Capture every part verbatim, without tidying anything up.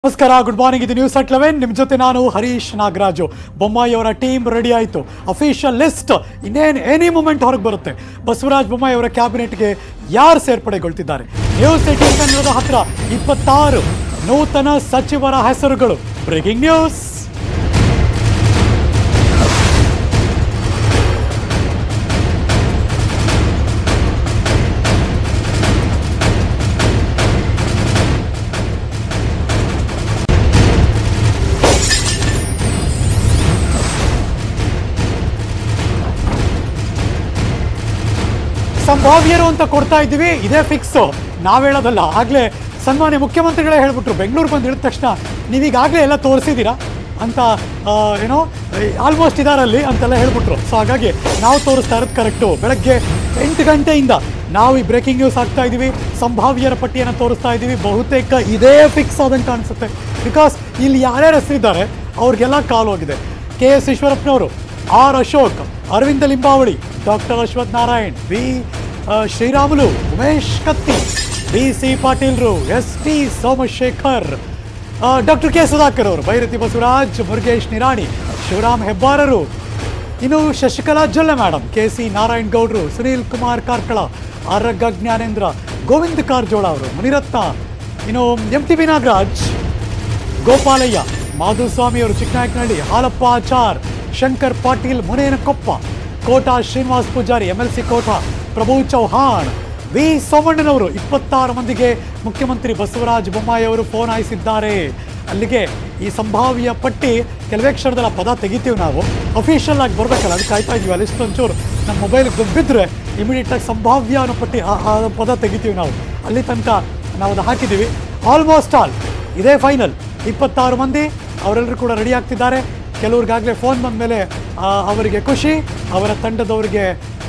ನಮಸ್ಕಾರ, good morning. ಇದು news at eleven. ನಿಮ್ಮ ಜೊತೆ ನಾನು ಹರೀಶ್ ನಾಗರಾಜು. ಬೊಮ್ಮಾಯಿ ಅವರ ಟೀಮ್ ರೆಡಿ ಆಯಿತು. ಅಫಿಷಿಯಲ್ ಲಿಸ್ಟ್ ಇನ್ನೇನು ಎನಿ ಮೂಮೆಂಟ್ ಹೊರಗೆ ಬರುತ್ತೆ. ಬಸವರಾಜ ಬೊಮ್ಮಾಯಿ ಅವರ ಕ್ಯಾಬಿನೆಟ್ಗೆ ಯಾರು ಸೇರ್ಪಡೆಗೊಳ್ತಿದ್ದಾರೆ? ನ್ಯೂಸ್ ಏಟೀನ್ ಕನ್ನಡದ ಹತ್ರ ಇಪ್ಪತ್ತಾರು ನೂತನ ಸಚಿವರ ಹೆಸರುಗಳು. Breaking news. ಸಂಭಾವ್ಯರು ಅಂತ ಕೊಡ್ತಾ ಇದ್ದೀವಿ, ಇದೇ ಫಿಕ್ಸ್, ನಾವ್ ಹೇಳೋದಲ್ಲ. ಆಗ್ಲೇ ಸನ್ಮಾನ್ಯ ಮುಖ್ಯಮಂತ್ರಿಗಳೇ ಹೇಳ್ಬಿಟ್ರು, ಬೆಂಗಳೂರು ಬಂದು ಇಳಿದ ತಕ್ಷಣ ನೀವೀಗಾಗಲೇ ಎಲ್ಲ ತೋರಿಸಿದ್ದೀರಾ ಅಂತ, ಏನೋ ಆಲ್ಮೋಸ್ಟ್ ಇದಾರಲ್ಲಿ ಅಂತೆಲ್ಲ ಹೇಳ್ಬಿಟ್ರು. ಸೊ ಹಾಗಾಗಿ ನಾವು ತೋರಿಸ್ತಾ ಇರೋದು ಕರೆಕ್ಟು. ಬೆಳಗ್ಗೆ ಎಂಟು ಗಂಟೆಯಿಂದ ನಾವು ಈ ಬ್ರೇಕಿಂಗ್ ನ್ಯೂಸ್ ಆಗ್ತಾ ಇದ್ದೀವಿ. ಸಂಭಾವ್ಯರ ಪಟ್ಟಿಯನ್ನು ತೋರಿಸ್ತಾ ಇದ್ದೀವಿ. ಬಹುತೇಕ ಇದೇ ಫಿಕ್ಸ್ ಆದಂಗೆ ಕಾಣಿಸುತ್ತೆ. ಬಿಕಾಸ್ ಇಲ್ಲಿ ಯಾರ್ಯಾರು ಹೆಸರಿದ್ದಾರೆ ಅವ್ರಿಗೆಲ್ಲ ಕಾಲ್ ಹೋಗಿದೆ. ಕೆ ಎಸ್ ಈಶ್ವರಪ್ಪನವರು, R Ashok, Aravinda Limbavali, doctor Ashwath Narayan, B Sriramulu, Umesh Katti, B C ಪಾಟೀಲ್ರು, S T Somashekar, doctor K Sudhakar ಅವರು, ಭೈರತಿ ಬಸವರಾಜ್, ಮುರುಗೇಶ್ ನಿರಾಣಿ, ಶಿವರಾಮ್ ಹೆಬ್ಬಾರರು, ಇನ್ನು Shashikala Jolle madam, K C Narayan ಗೌಡ್ರು, ಸುನೀಲ್ ಕುಮಾರ್ ಕಾರ್ಕಳ, ಆರಗ ಜ್ಞಾನೇಂದ್ರ, ಗೋವಿಂದ ಕಾರಜೋಳ ಅವರು, ಮುನಿರತ್ನ, ಇನ್ನು M T B Nagaraj, Gopalaiah, Madhuswamy ಅವರು Chikkanayakanahalli, Halappa Achar, Shankar Patil Munenakoppa, Kota Srinivas Poojary, M L C quota, Prabhu Chauhan, V ಸೋಮಣ್ಣನವರು. ಇಪ್ಪತ್ತಾರು ಮಂದಿಗೆ ಮುಖ್ಯಮಂತ್ರಿ ಬಸವರಾಜ ಬೊಮ್ಮಾಯಿ ಅವರು ಫೋನ್ ಹಾಯಿಸಿದ್ದಾರೆ. ಅಲ್ಲಿಗೆ ಈ ಸಂಭಾವ್ಯ ಪಟ್ಟಿ ಕೆಲವೇ ಕ್ಷಣದಲ್ಲಿ ಆ ಪದ ತೆಗಿತೀವಿ ನಾವು. ಅಫಿಷಿಯಲ್ ಆಗಿ ಬರಬೇಕಲ್ಲ, ಅದಕ್ಕೆ ಕಾಯ್ತಾ ಇದೀವಿ. ಅಲ್ಲಿ ಒಂಚೂರು ನಮ್ಮ ಮೊಬೈಲ್ಗೆ ಬಿದ್ದರೆ ಇಮಿಡಿಯೇಟಾಗಿ ಸಂಭಾವ್ಯ ಅನ್ನೋ ಪಟ್ಟಿ ಆ ಪದ ತೆಗಿತೀವಿ ನಾವು. ಅಲ್ಲಿ ತನಕ ನಾವು ಅದು ಹಾಕಿದ್ದೀವಿ. ಆಲ್ಮೋಸ್ಟ್ ಆಲ್ ಇದೇ ಫೈನಲ್. ಇಪ್ಪತ್ತಾರು ಮಂದಿ ಅವರೆಲ್ಲರೂ ಕೂಡ ರೆಡಿ ಆಗ್ತಿದ್ದಾರೆ. ಕೆಲವ್ರಿಗಾಗಲೇ ಫೋನ್ ಬಂದ ಮೇಲೆ ಅವರಿಗೆ ಖುಷಿ, ಅವರ ತಂಡದವರಿಗೆ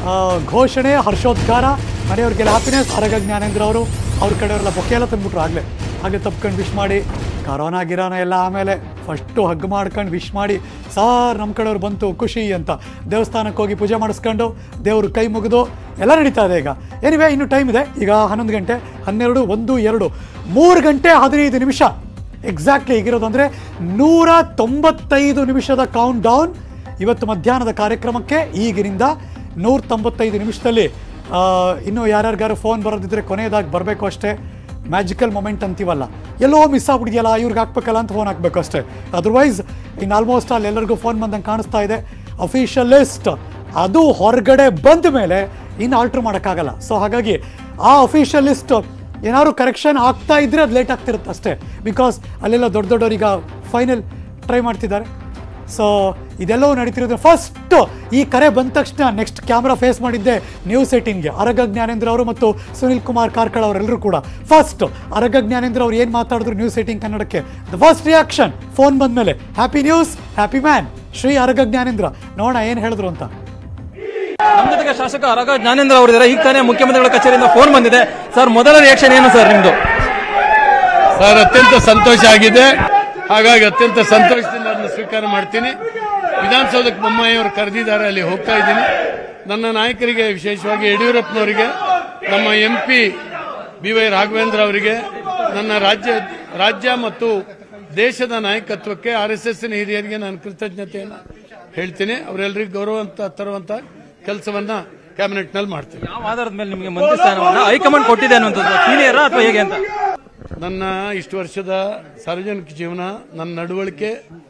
ಘೋಷಣೆ, ಹರ್ಷೋದ್ಗಾರ, ಮನೆಯವ್ರಿಗೆಲ್ಲ ಹ್ಯಾಪಿನೆಸ್. ಆರಗ ಜ್ಞಾನೇಂದ್ರ ಅವರು ಅವ್ರ ಕಡೆಯವರೆಲ್ಲ ಬೊಕ್ಕೆ ಎಲ್ಲ ತಂದ್ಬಿಟ್ರು. ಆಗಲೇ ಹಾಗೆ ತಪ್ಕೊಂಡು ವಿಶ್ ಮಾಡಿ, ಕರೋನಾ ಗಿರೋನ ಎಲ್ಲ ಆಮೇಲೆ ಫಸ್ಟು ಹಗ್ ಮಾಡ್ಕೊಂಡು ವಿಶ್ ಮಾಡಿ, ಸಾರ್ ನಮ್ಮ ಕಡೆಯವ್ರು ಬಂತು ಖುಷಿ ಅಂತ ದೇವಸ್ಥಾನಕ್ಕೆ ಹೋಗಿ ಪೂಜೆ ಮಾಡಿಸ್ಕೊಂಡು ದೇವ್ರ ಕೈ ಮುಗಿದು ಎಲ್ಲ ನಡೀತಾ ಇದೆ ಈಗ. ಎನಿವೆ ಇನ್ನೂ ಟೈಮ್ ಇದೆ. ಈಗ ಹನ್ನೊಂದು ಗಂಟೆ, ಹನ್ನೆರಡು, ಒಂದು, ಎರಡು, ಮೂರು ಗಂಟೆ ಹದಿನೈದು ನಿಮಿಷ ಎಕ್ಸಾಕ್ಟ್ಲಿ ಈಗಿರೋದು. ಅಂದರೆ ನೂರ ತೊಂಬತ್ತೈದು ನಿಮಿಷದ ಕೌಂಟ್ ಡೌನ್ ಇವತ್ತು ಮಧ್ಯಾಹ್ನದ ಕಾರ್ಯಕ್ರಮಕ್ಕೆ. ಈಗಿನಿಂದ ನೂರ ತೊಂಬತ್ತೈದು ನಿಮಿಷದಲ್ಲಿ ಇನ್ನೂ ಯಾರ್ಯಾರಿಗಾರು ಫೋನ್ ಬರೋದಿದ್ರೆ ಕೊನೆಯದಾಗಿ ಬರಬೇಕು ಅಷ್ಟೇ. ಮ್ಯಾಜಿಕಲ್ ಮೊಮೆಂಟ್ ಅಂತೀವಲ್ಲ, ಎಲ್ಲೋ ಮಿಸ್ ಆಗ್ಬಿಟ್ಟಿದೆಯಲ್ಲ, ಇವ್ರಿಗೆ ಹಾಕ್ಬೇಕಲ್ಲ ಅಂತ ಫೋನ್ ಹಾಕಬೇಕು ಅಷ್ಟೇ. ಅದರ್ವೈಸ್ ಇನ್ನು ಆಲ್ಮೋಸ್ಟ್ ಅಲ್ಲಿ ಎಲ್ಲರಿಗೂ ಫೋನ್ ಬಂದಂಗೆ ಕಾಣಿಸ್ತಾ ಇದೆ. ಅಫಿಷಿಯಲ್ ಲಿಸ್ಟ್ ಅದು ಹೊರಗಡೆ ಬಂದ ಮೇಲೆ ಇನ್ನು ಆಲ್ಟ್ರ್ ಮಾಡೋಕ್ಕಾಗಲ್ಲ. ಸೊ ಹಾಗಾಗಿ ಆ ಅಫಿಷಿಯಲ್ ಲಿಸ್ಟ್ ಏನಾದ್ರು ಕರೆಕ್ಷನ್ ಆಗ್ತಾ ಇದ್ರೆ ಅದು ಲೇಟ್ ಆಗ್ತಿರುತ್ತೆ ಅಷ್ಟೇ. ಬಿಕಾಸ್ ಅಲ್ಲೆಲ್ಲ ದೊಡ್ಡ ದೊಡ್ಡವರೀಗ ಫೈನಲ್ ಟ್ರೈ ಮಾಡ್ತಿದ್ದಾರೆ. ಸೊ ಇದೆಲ್ಲವೂ ನಡೀತಿರೋದು. ಫಸ್ಟು ಈ ಕರೆ ಬಂದ ತಕ್ಷಣ ನೆಕ್ಸ್ಟ್ ಕ್ಯಾಮ್ರಾ ಫೇಸ್ ಮಾಡಿದ್ದೆ ನ್ಯೂಸ್ ಏಟೀನ್ಗೆ. ಆರಗ ಜ್ಞಾನೇಂದ್ರ ಅವರು ಮತ್ತು ಸುನೀಲ್ ಕುಮಾರ್ ಕಾರ್ಕಳ ಅವರೆಲ್ಲರೂ ಕೂಡ. ಫಸ್ಟ್ ಆರಗ ಜ್ಞಾನೇಂದ್ರ ಅವ್ರು ಏನು ಮಾತಾಡಿದ್ರು ನ್ಯೂಸ್ ಏಟೀನ್ ಕನ್ನಡಕ್ಕೆ, ದ ಫಸ್ಟ್ ರಿಯಾಕ್ಷನ್ ಫೋನ್ ಬಂದ ಮೇಲೆ, happy news, happy man Shri Araga Jnanendra. ನೋಡೋಣ ಏನು ಹೇಳಿದ್ರು ಅಂತ. ನಮ್ಮ ಜೊತೆಗೆ ಶಾಸಕ ಆರಗ ಜ್ಞಾನೇಂದ್ರ ಅವರಿದ್ದಾರೆ. ಈಗ ತಾನೇ ಮುಖ್ಯಮಂತ್ರಿಗಳ ಕಚೇರಿಯಿಂದ ಫೋನ್ ಬಂದಿದೆ. ಸರ್, ಮೊದಲ ರಿಯಾಕ್ಷನ್ ಏನು ಸರ್ ನಿಮ್ದು? ಸರ್, ಅತ್ಯಂತ ಸಂತೋಷ ಆಗಿದೆ. ಹಾಗಾಗಿ ಅತ್ಯಂತ ಸಂತೋಷದಿಂದ ಅದನ್ನು ಸ್ವೀಕಾರ ಮಾಡ್ತೀನಿ. ವಿಧಾನಸೌಧಕ್ಕೆ ಬೊಮ್ಮಾಯಿ ಅವರು ಕರೆದಿದ್ದಾರೆ, ಅಲ್ಲಿ ಹೋಗ್ತಾ ಇದ್ದೀನಿ. ನನ್ನ ನಾಯಕರಿಗೆ, ವಿಶೇಷವಾಗಿ ಯಡಿಯೂರಪ್ಪನವರಿಗೆ, ನಮ್ಮ M P B Y Raghavendra ಅವರಿಗೆ, ನನ್ನ ರಾಜ್ಯ ರಾಜ್ಯ ಮತ್ತು ದೇಶದ ನಾಯಕತ್ವಕ್ಕೆ, ಆರ್ ಎಸ್ ಎಸ್ ನ ಹಿರಿಯರಿಗೆ ನಾನು ಕೃತಜ್ಞತೆಯನ್ನು ಹೇಳ್ತೀನಿ. ಅವರೆಲ್ಲರಿಗೂ ಗೌರವ ಅಂತ ತರುವಂತ ಕೆಲಸವನ್ನ ಕ್ಯಾಬಿನೆಟ್ ನಲ್ಲಿ ಮಾಡ್ತೀನಿ. ಯಾವ ಆಧಾರದ ಮೇಲೆ ನಿಮಗೆ ಮಂತ್ರಿ ಸ್ಥಾನವನ್ನ ಹೈಕಮಾಂಡ್ ಕೊಟ್ಟಿದೆ ಅನ್ನುವಂಥದ್ದು, ಸೀನಿಯರ್ ಅಥವಾ ಹೇಗೆ ಅಂತ? ನನ್ನ ಇಷ್ಟು ವರ್ಷದ ಸಾರ್ವಜನಿಕ ಜೀವನ, ನನ್ನ ನಡವಳಿಕೆ,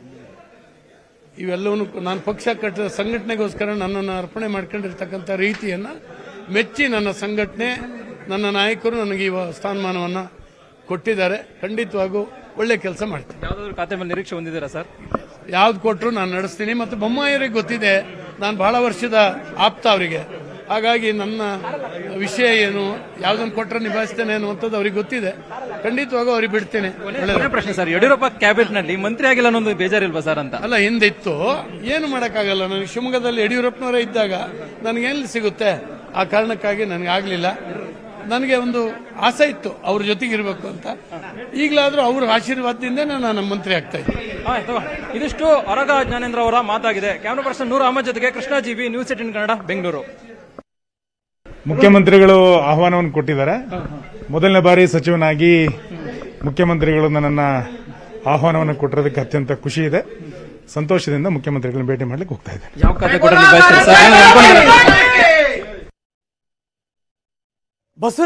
ಇವೆಲ್ಲವನ್ನು ನಾನು ಪಕ್ಷ ಕಟ್ಟಿದ ಸಂಘಟನೆಗೋಸ್ಕರ ನನ್ನನ್ನು ಅರ್ಪಣೆ ಮಾಡ್ಕೊಂಡಿರ್ತಕ್ಕಂಥ ರೀತಿಯನ್ನ ಮೆಚ್ಚಿ ನನ್ನ ಸಂಘಟನೆ, ನನ್ನ ನಾಯಕರು ನನಗೆ ಈ ಸ್ಥಾನಮಾನವನ್ನು ಕೊಟ್ಟಿದ್ದಾರೆ. ಖಂಡಿತವಾಗೂ ಒಳ್ಳೆ ಕೆಲಸ ಮಾಡ್ತೀನಿ. ಯಾವ್ದಾದ್ರು ಖಾತೆ ಮೇಲೆ ನಿರೀಕ್ಷೆ ಹೊಂದಿದ್ದೀರಾ ಸರ್? ಯಾವ್ದು ಕೊಟ್ಟರು ನಾನು ನಡೆಸ್ತೀನಿ. ಮತ್ತು ಬೊಮ್ಮಾಯಿಯವರಿಗೆ ಗೊತ್ತಿದೆ ನಾನು ಬಹಳ ವರ್ಷದ ಆಪ್ತ ಅವರಿಗೆ. ಹಾಗಾಗಿ ನನ್ನ ವಿಷಯ ಏನು, ಯಾವ್ದನ್ನು ಕೊಟ್ಟರೆ ನಿಭಾಯಿಸ್ತೇನೆ ಅನ್ನುವಂಥದ್ದು ಅವ್ರಿಗೆ ಗೊತ್ತಿದೆ. ಖಂಡಿತವಾಗೂ ಅವ್ರಿಗೆ ಬಿಡ್ತೇನೆ. ಪ್ರಶ್ನೆ ಸರ್, ಯಡಿಯೂರಪ್ಪ ಕ್ಯಾಬಿನೆಟ್ ನಲ್ಲಿ ಮಂತ್ರಿ ಆಗಿಲ್ಲ ಅನ್ನೋದು ಬೇಜಾರಿಲ್ವಾ ಸರ್ ಅಂತ? ಅಲ್ಲ, ಹಿಂದಿತ್ತು, ಏನು ಮಾಡೋಕ್ಕಾಗಲ್ಲ. ನನಗೆ ಶಿವಮೊಗ್ಗದಲ್ಲಿ ಯಡಿಯೂರಪ್ಪನವರೇ ಇದ್ದಾಗ ನನಗೇನು ಸಿಗುತ್ತೆ, ಆ ಕಾರಣಕ್ಕಾಗಿ ನನಗೆ ಆಗಲಿಲ್ಲ. ನನಗೆ ಒಂದು ಆಸೆ ಇತ್ತು ಅವ್ರ ಜೊತೆಗೆ ಇರಬೇಕು ಅಂತ. ಈಗಲಾದ್ರೂ ಅವ್ರ ಆಶೀರ್ವಾದದಿಂದ ನಾನು ಮಂತ್ರಿ ಆಗ್ತಾ ಇದ್ದೀನಿ. ಇದಿಷ್ಟು ಆರಗ ಜ್ಞಾನೇಂದ್ರ ಅವರ ಮಾತಾಗಿದೆ. ಕ್ಯಾಮರಾ ಪರ್ಸನ್ ನೂರ್ ಅಹಮದ್ ಜೊತೆಗೆ ಕೃಷ್ಣ ಜೀವಿ, ನ್ಯೂಸ್ ಏಟೀನ್ ಕನ್ನಡ, ಬೆಂಗಳೂರು. ಮುಖ್ಯಮಂತ್ರಿಗಳು ಆಹ್ವಾನವನ್ನು ಕೊಟ್ಟಿದ್ದಾರೆ. ಮೊದಲನೇ ಬಾರಿ ಸಚಿವನಾಗಿ ಮುಖ್ಯಮಂತ್ರಿಗಳು ನನ್ನನ್ನು ಆಹ್ವಾನವನ್ನು ಕೊಟ್ಟಿರೋದಕ್ಕೆ ಅತ್ಯಂತ ಖುಷಿ ಇದೆ. ಸಂತೋಷದಿಂದ ಮುಖ್ಯಮಂತ್ರಿಗಳನ್ನ ಭೇಟಿ ಮಾಡ್ಲಿಕ್ಕೆ ಹೋಗ್ತಾ ಇದ್ದೇನೆ. ಯಾವ ಖಾತೆ ಕೊಡಲು ಬಯಸ್ತೀರಿ ಸರ್?